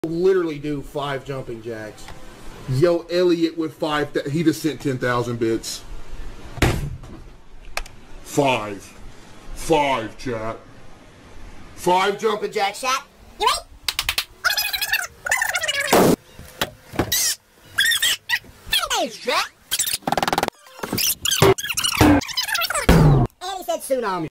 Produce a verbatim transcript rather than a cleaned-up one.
Literally do five jumping jacks. Yo, Elliot with five. Th he just sent ten thousand bits. Five. Five, chat. Five jumping jack shot. You ready? And he said tsunami.